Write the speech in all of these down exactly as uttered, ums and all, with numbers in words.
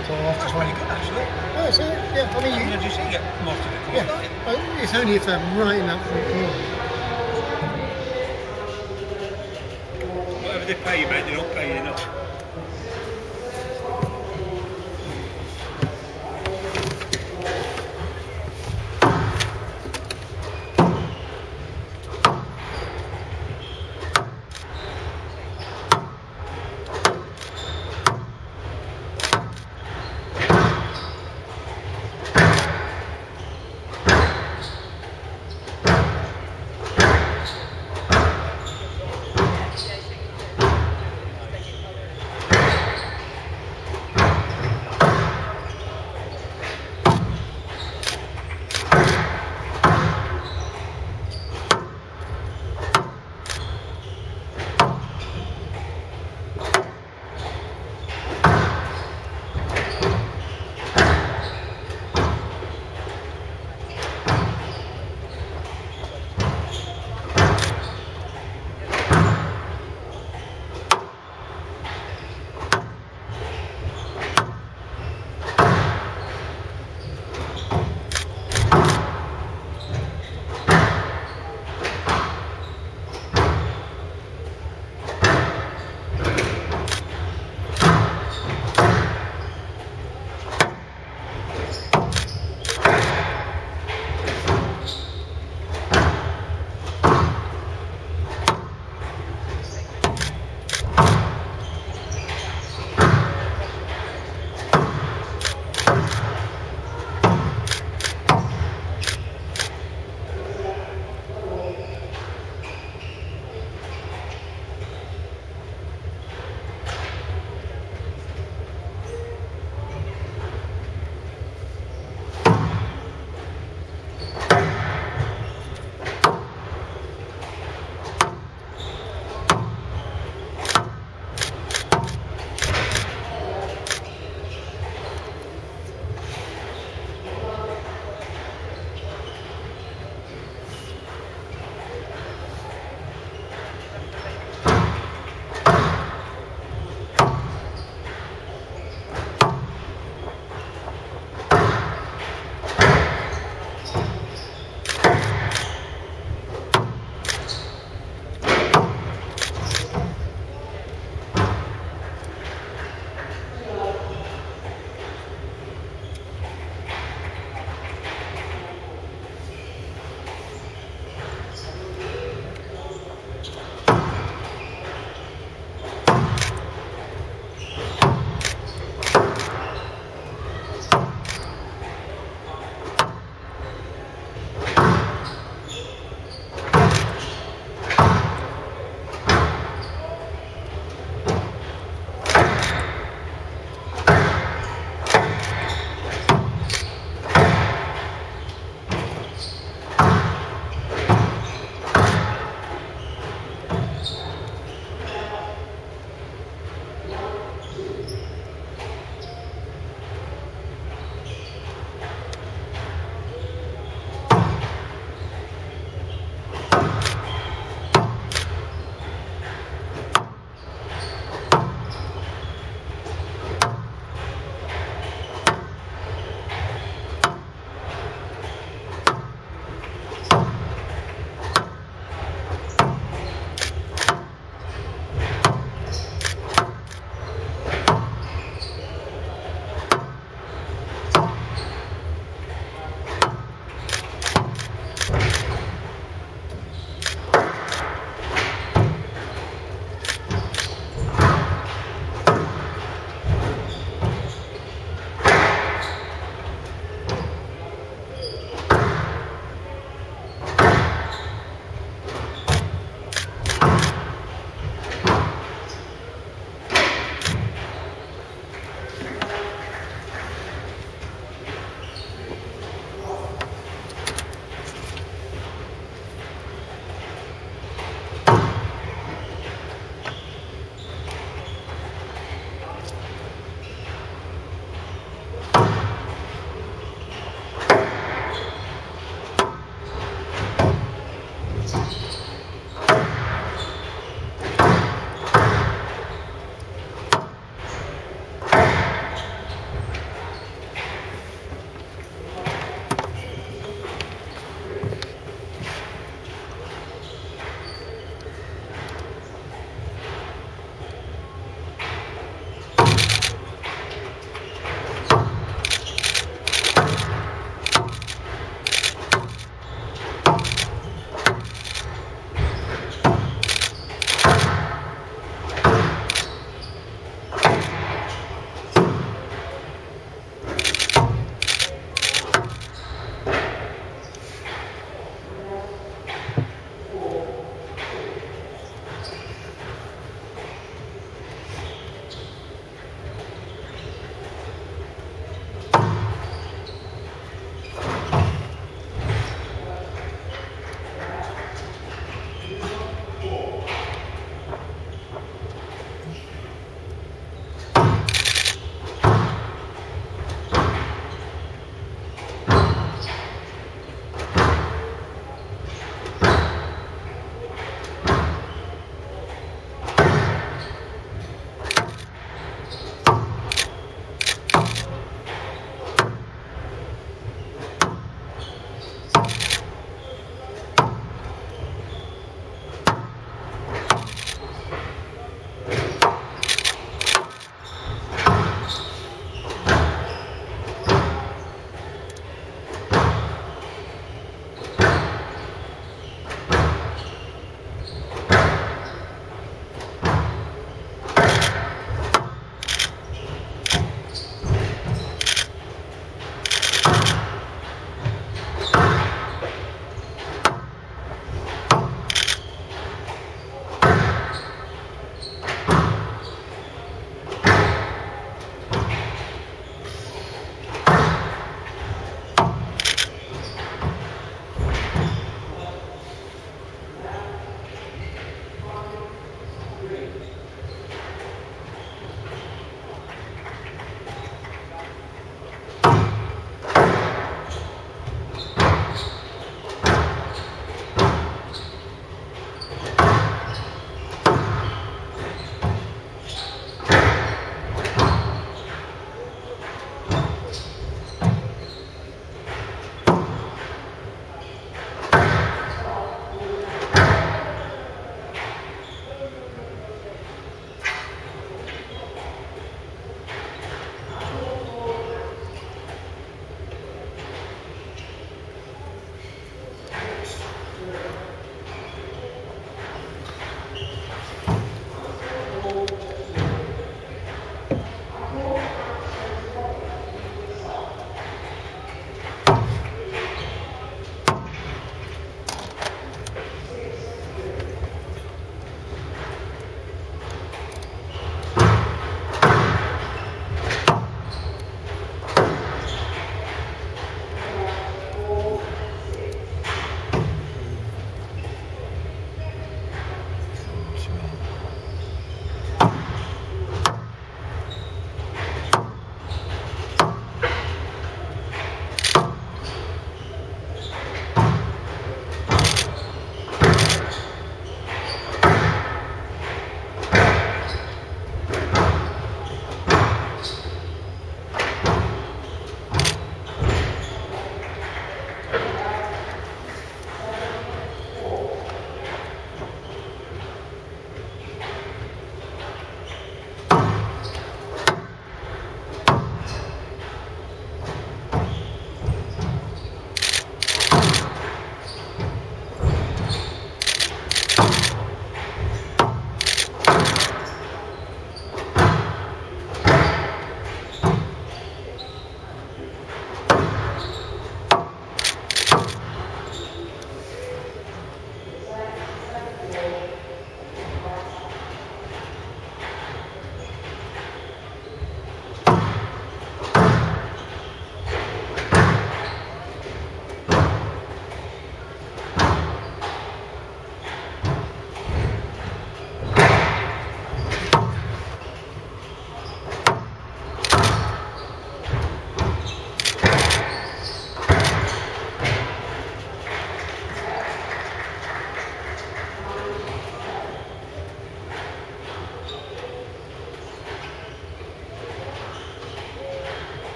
So That's really good, actually. Oh, so, yeah, I mean, you, Did you see it most of it? yeah, uh, it's only if I'm right in that front corner. Whatever they pay you, mate, they don't pay you enough.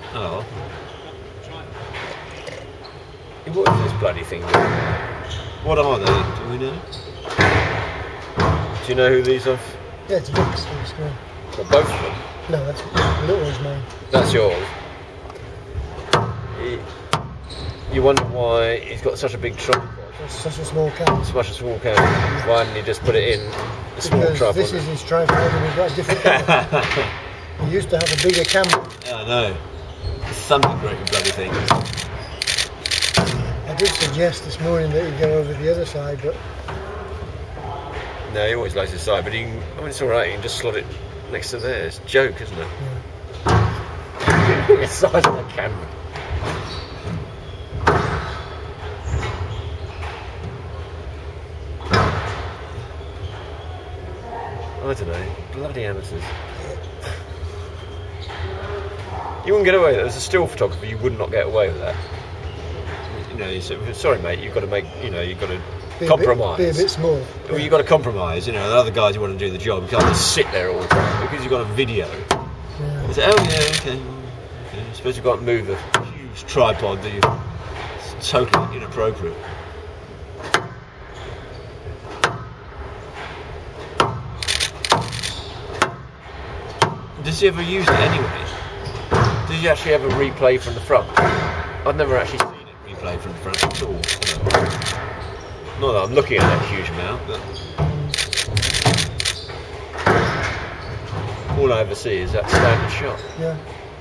Oh. Try it. What is this bloody thing? What are they? Do we know? Do you know who these are? Yeah, it's Vic's on the screen. Well, both of them. No, that's the little one's mine. That's yours. You, you wonder why he's got such a big tripod. It's such a small camera. Such a small camera. Why didn't he just put it in a small Because tripod? this is his tripod and we've got a different camera. He used to have a bigger camera. Yeah, I know. There's something great with bloody things. I did suggest this morning that he go over the other side, but No, he always lays it aside, but he can, I mean, it's alright, you can just slot it next to there. It's a joke, isn't it? yeah. The size of the camera. I don't know, bloody amateurs. You wouldn't get away with that. As a still photographer, you would not get away with that. You know, you say, sorry mate, you've got to make, you know, you've got to Be a compromise. bit, be a bit small. Well, you've got to compromise, you know, the other guys who want to do the job, you can't just sit there all the time, because you've got a video. Yeah. You say, oh yeah, okay, okay. I suppose you've got to move a huge tripod that you, it's totally inappropriate. Does he ever use it anyway? Did you actually ever replay from the front? I've never actually seen it replay from the front at all. You know. Not that I'm looking at that huge amount, but all I ever see is that standard shot. Yeah.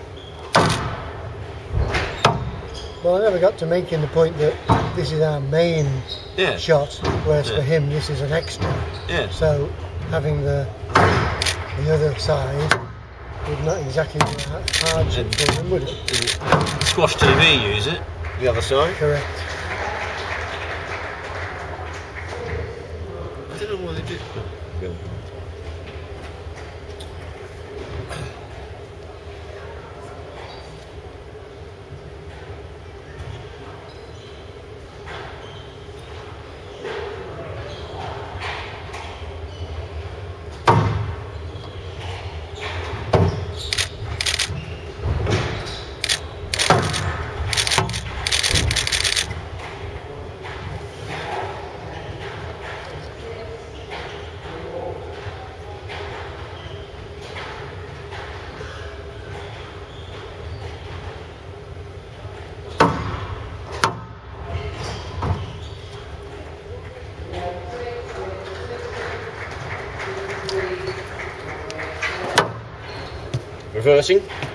Well, I never got to making the point that this is our main Yeah. shot, whereas Yeah. for him this is an extra. Yeah. So having the the other side would not exactly be a hardship for him, would it? Squash T V use it, the other side. Correct. I don't know why they did. Go. Reversing.